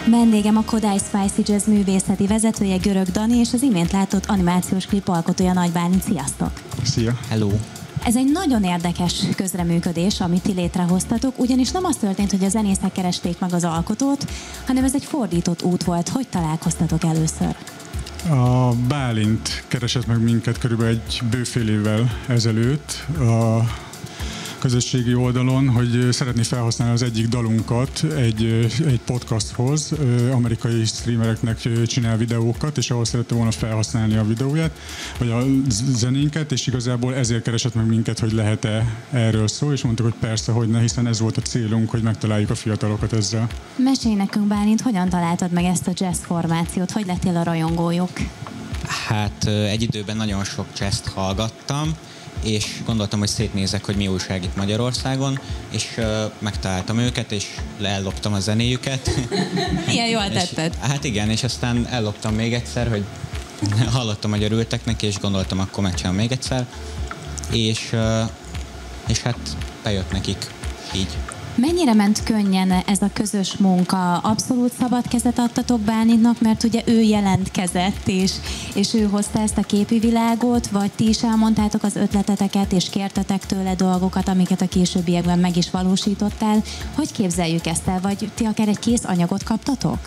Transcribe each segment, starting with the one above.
Vendégem a Kodály Spicy Jazz művészeti vezetője, Görög Dani, és az imént látott animációs klip alkotója, Nagy Bálint. Sziasztok! Szia! Hello! Ez egy nagyon érdekes közreműködés, amit ti létrehoztatok, ugyanis nem az történt, hogy a zenészek keresték meg az alkotót, hanem ez egy fordított út volt. Hogy találkoztatok először? A Bálint keresett meg minket körülbelül egy bőfél évvel ezelőtt a közösségi oldalon, hogy szeretné felhasználni az egyik dalunkat egy podcasthoz, amerikai streamereknek csinál videókat, és ahol szerette volna felhasználni a videóját, vagy a zenénket, és igazából ezért keresett meg minket, hogy lehet-e erről szó, és mondtuk, hogy persze, hogy ne, hiszen ez volt a célunk, hogy megtaláljuk a fiatalokat ezzel. Mesélj nekünk, Bálint, hogyan találtad meg ezt a jazz formációt? Hogy lettél a rajongójuk? Hát egy időben nagyon sok jazzt hallgattam, és gondoltam, hogy szétnézek, hogy mi újság itt Magyarországon, és megtaláltam őket, és elloptam a zenéjüket. Ilyen jól tetted. Hát igen, és aztán elloptam még egyszer, hogy hallottam, hogy örültek neki, és gondoltam, akkor megcsinálom még egyszer. És hát bejött nekik így. Mennyire ment könnyen ez a közös munka? Abszolút szabad kezet adtatok Bálintnak, mert ugye ő jelentkezett, és ő hozta ezt a képi világot, vagy ti is elmondtátok az ötleteteket, és kértetek tőle dolgokat, amiket a későbbiekben meg is valósítottál. Hogy képzeljük ezt el? Vagy ti akár egy kész anyagot kaptatok?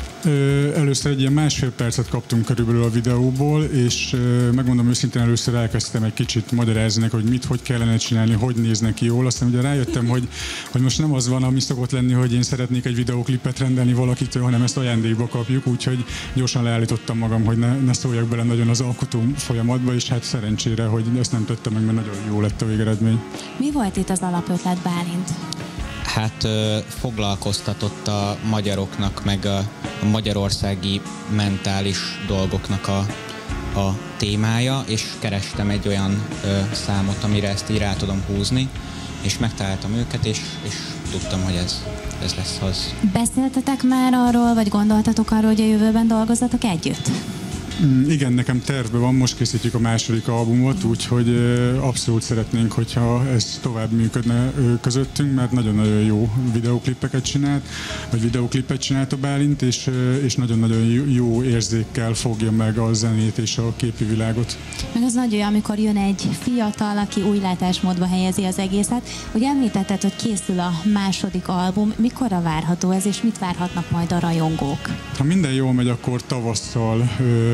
Először egy ilyen másfél percet kaptunk körülbelül a videóból, és megmondom őszintén, először elkezdtem egy kicsit magyarázni, hogy hogy kellene csinálni, hogy néz neki jól. Aztán ugye rájöttem, hogy most nem az van, ami szokott lenni, hogy én szeretnék egy videóklipet rendelni valakitől, hanem ezt ajándékba kapjuk, úgyhogy gyorsan leállítottam magam, hogy ne szóljak bele nagyon az alkotó folyamatba, és hát szerencsére, hogy ezt nem tettem meg, mert nagyon jó lett a végeredmény. Mi volt itt az alapötlet, Bálint? Hát foglalkoztatott a magyaroknak, meg a magyarországi mentális dolgoknak a témája, és kerestem egy olyan számot, amire ezt így rá tudom húzni, és megtaláltam őket, és tudtam, hogy ez lesz az. Beszéltetek már arról, vagy gondoltatok arról, hogy a jövőben dolgozzatok együtt? Igen, nekem tervben van, most készítjük a második albumot, úgyhogy abszolút szeretnénk, hogyha ez tovább működne közöttünk, mert nagyon-nagyon jó videóklipeket csinált, vagy videóklipet csinált a Bálint, és nagyon-nagyon jó érzékkel fogja meg a zenét és a képi világot. Meg az nagy olyan, amikor jön egy fiatal, aki új látásmódba helyezi az egészet. Hogy említetted, hogy készül a második album, mikorra várható ez, és mit várhatnak majd a rajongók? Ha minden jól megy, akkor tavasszal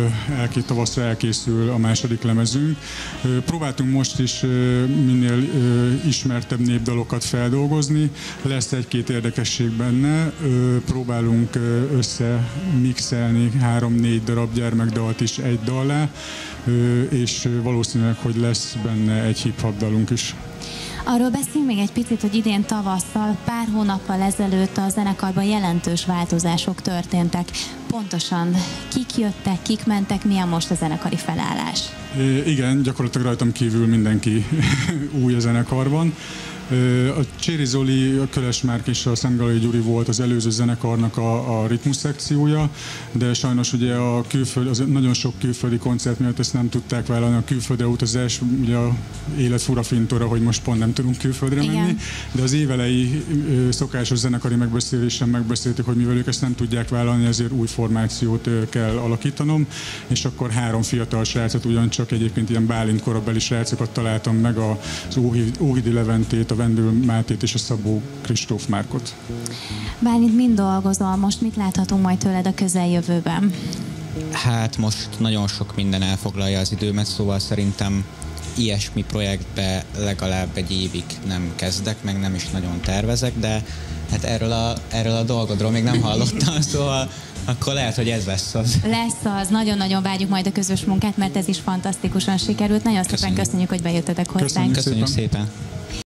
elkészül a második lemezünk. Próbáltunk most is minél ismertebb népdalokat feldolgozni. Lesz egy-két érdekesség benne. Próbálunk összemixelni 3-4 darab gyermekdalt is egy dallá, és valószínűleg, hogy lesz benne egy hip-hop dalunk is. Arról beszéljünk még egy picit, hogy idén tavasszal, pár hónappal ezelőtt a zenekarban jelentős változások történtek. Pontosan kik jöttek, kik mentek, milyen most a zenekari felállás? Igen, gyakorlatilag rajtam kívül mindenki új a zenekarban. A Cséri Zoli, a Köles Márk és a Szentgalai Gyuri volt az előző zenekarnak a ritmus szekciója, de sajnos ugye nagyon sok külföldi koncert miatt ezt nem tudták vállalni, a külföldre utazás, ugye a élet fura fintora, hogy most pont nem tudunk külföldre menni, de az évelei szokásos zenekari megbeszélésen megbeszéltük, hogy mivel ők ezt nem tudják vállalni, ezért új formációt kell alakítanom, és akkor 3 fiatal srácot, ugyancsak egyébként ilyen Bálint korabeli srácokat találtam meg, az Óhidi Leventét, a Vendül Mátét és a Szabó Kristóf Márkot. Bálint, mind dolgozol most? Mit láthatunk majd tőled a közeljövőben? Hát most nagyon sok minden elfoglalja az időmet, szóval szerintem ilyesmi projektbe legalább egy évig nem kezdek, meg nem is nagyon tervezek, de hát erről a dolgodról még nem hallottam, szóval akkor lehet, hogy ez lesz az. Lesz az. Nagyon-nagyon várjuk majd a közös munkát, mert ez is fantasztikusan sikerült. Nagyon szépen köszönjük, hogy bejöttetek hozzánk. Köszönjük szépen.